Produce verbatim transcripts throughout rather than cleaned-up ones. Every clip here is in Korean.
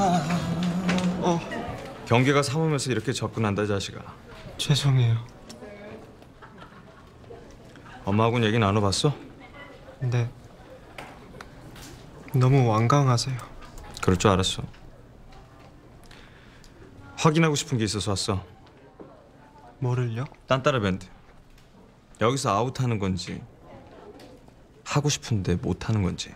어, 경계가 삼으면서 이렇게 접근한다 자식아. 죄송해요. 엄마하고는 얘기 나눠봤어? 네. 너무 완강하세요. 그럴 줄 알았어. 확인하고 싶은 게 있어서 왔어. 뭐를요? 딴따라 밴드. 여기서 아웃하는 건지 하고 싶은데 못하는 건지.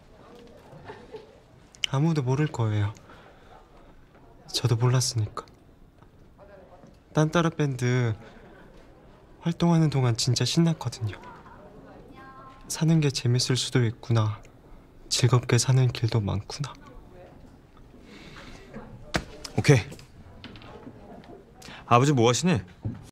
아무도 모를 거예요. 저도 몰랐으니까. 딴따라 밴드 활동하는 동안 진짜 신났거든요. 사는 게 재밌을 수도 있구나. 즐겁게 사는 길도 많구나. 오케이. 아버지 뭐 하시니?